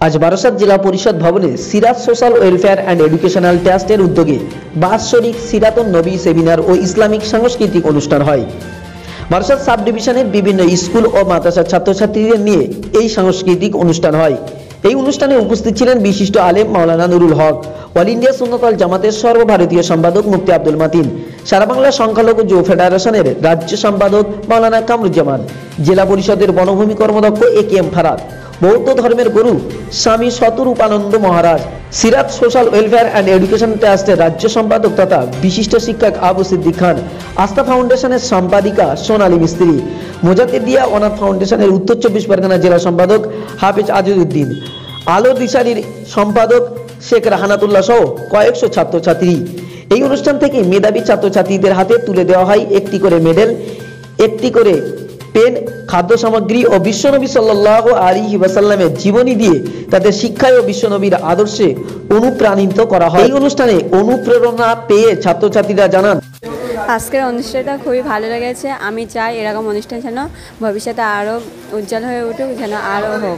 আজ বারাসাত জেলা পরিষদ ভবনে Sirat social welfare and educational ট্রাস্টের উদ্যোগে বাৎসরিক সিরাতুন নবী সেমিনার ও ইসলামিক সাংস্কৃতিক অনুষ্ঠান হয়। বারাসাত সাব ডিভিশনের বিভিন্ন স্কুল ও মাদ্রাসার ছাত্রছাত্রীদের নিয়ে এই সাংস্কৃতিক অনুষ্ঠান হয়। এই অনুষ্ঠানে উপস্থিত ছিলেন বিশিষ্ট আলেম মাওলানা নুরুল হক, অল ইন্ডিয়া সুন্নাত ওয়াল জামাতের সর্বভারতীয় সম্পাদক মুফতি আব্দুল মাতিন, সারা বাংলা সংখ্যালঘু যুব ফেডারেশনের রাজ্য সম্পাদক মাওলানা কামরুজ্জামান, জেলা পরিষদের বনভূমি কর্মদক্ষ এ.কে.এম. ফারাদ, বৌদ্ধ ধর্মের গুরু Swami Shatarupananda Maharaj, Sirat social welfare and education ট্রাস্টের রাজ্য সম্পাদক তথা বিশিষ্ট শিক্ষক আবু সিদ্দিক খান, আস্থা ফাউন্ডেশনের সম্পাদিকা সোনালী মিস্ত্রি, মোজাদ্দিদিয়া অনাথ ফাউন্ডেশনের উত্তর 24 পরগনা জেলা সম্পাদক হাফিজ আজিজউদ্দিন, আলো দিশারির সম্পাদক শেখ রাহানাতুল্লাহ সহ কয়েকশো ছাত্রছাত্রী। এই অনুষ্ঠান থেকে মেধাবী ছাত্রছাত্রীদের হাতে তুলে দেওয়া হয় একটি করে মেডেল, একটি করে পেন, খাদ্য সামগ্রী ও বিশ্বনবী সাল্লাল্লাহু আলাইহি ওয়াসাল্লামের জীবনী দিয়ে তাদের শিক্ষায় ও বিশ্বনবীর আদর্শে অনুপ্রাণিত করা হয়। এই অনুষ্ঠানে অনুপ্রেরণা পেয়ে ছাত্রছাত্রীরা জানান, আজকের অনুষ্ঠানটা খুবই ভালো লেগেছে। আমি চাই এরকম অনুষ্ঠান যেন ভবিষ্যতে আরও উজ্জ্বল হয়ে উঠুক, যেন আরও হোক।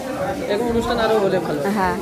হ্যাঁ,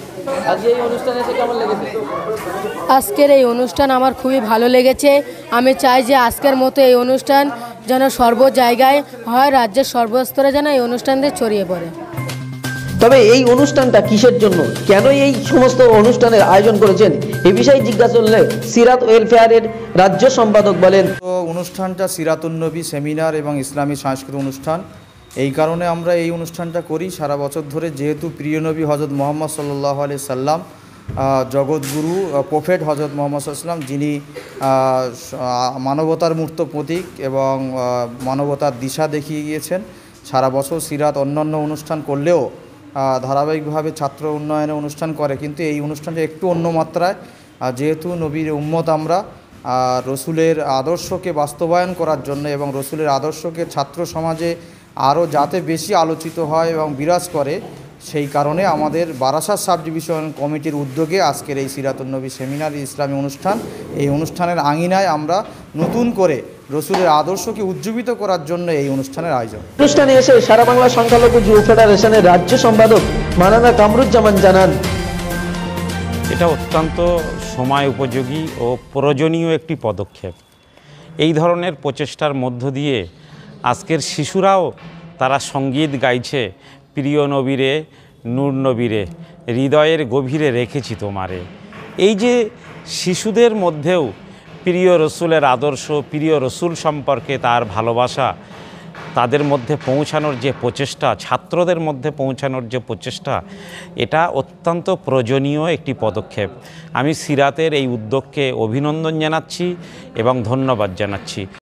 আজকের এই অনুষ্ঠান আমার খুবই ভালো লেগেছে। আমি চাই যে আজকের মতো এই অনুষ্ঠান যেন সর্ব জায়গায় হয়, রাজ্যের সর্বস্তরে যেন এই অনুষ্ঠানদের ছড়িয়ে পড়ে। তবে এই অনুষ্ঠানটা কিসের জন্য, কেন এই সমস্ত অনুষ্ঠানের আয়োজন করেছেন, এই বিষয়ে জিজ্ঞাসা করলে সিরাত ওয়েলফেয়ারের রাজ্য সম্পাদক বলেন, অনুষ্ঠানটা সিরাতুন নবী সেমিনার এবং ইসলামী সাংস্কৃতিক অনুষ্ঠান। এই কারণে আমরা এই অনুষ্ঠানটা করি সারা বছর ধরে, যেহেতু প্রিয় নবী হজরত মোহাম্মদ সাল্লাল্লাহু আলাইহি সাল্লাম, জগৎগুরু প্রফেট হজরত মোহাম্মদ সাল্লাম, যিনি মানবতার মূর্ত প্রতীক এবং মানবতার দিশা দেখিয়ে গিয়েছেন। সারা বছর সিরাত অন্যান্য অনুষ্ঠান করলেও ধারাবাহিকভাবে ছাত্র উন্নয়নের অনুষ্ঠান করে, কিন্তু এই অনুষ্ঠানটা একটু অন্য মাত্রায়। যেহেতু নবীর উম্মত আমরা, রসুলের আদর্শকে বাস্তবায়ন করার জন্য এবং রসুলের আদর্শকে ছাত্র সমাজে আরও যাতে বেশি আলোচিত হয় এবং বিরাজ করে, সেই কারণে আমাদের বারাসাত সাব ডিভিশন কমিটির উদ্যোগে আজকের এই সিরাতুন নবী সেমিনার ইসলামী অনুষ্ঠান। এই অনুষ্ঠানের আঙিনায় আমরা নতুন করে রসুলের আদর্শকে উজ্জীবিত করার জন্য এই অনুষ্ঠানের আয়োজন। অনুষ্ঠানে এসে সারা বাংলা সংখ্যালঘু যুব ফেডারেশনের রাজ্য সম্পাদক মাওলানা কামরুজ্জামান জানান, এটা অত্যন্ত সময় উপযোগী ও প্রয়োজনীয় একটি পদক্ষেপ। এই ধরনের প্রচেষ্টার মধ্য দিয়ে আজকের শিশুরাও তারা সঙ্গীত গাইছে, প্রিয় নবীরে নূর নবীরে হৃদয়ের গভীরে রেখেছি তোমারে। এই যে শিশুদের মধ্যেও প্রিয় রসুলের আদর্শ, প্রিয় রসুল সম্পর্কে তার ভালোবাসা তাদের মধ্যে পৌঁছানোর যে প্রচেষ্টা, ছাত্রদের মধ্যে পৌঁছানোর যে প্রচেষ্টা, এটা অত্যন্ত প্রয়োজনীয় একটি পদক্ষেপ। আমি সিরাতের এই উদ্যোগকে অভিনন্দন জানাচ্ছি এবং ধন্যবাদ জানাচ্ছি।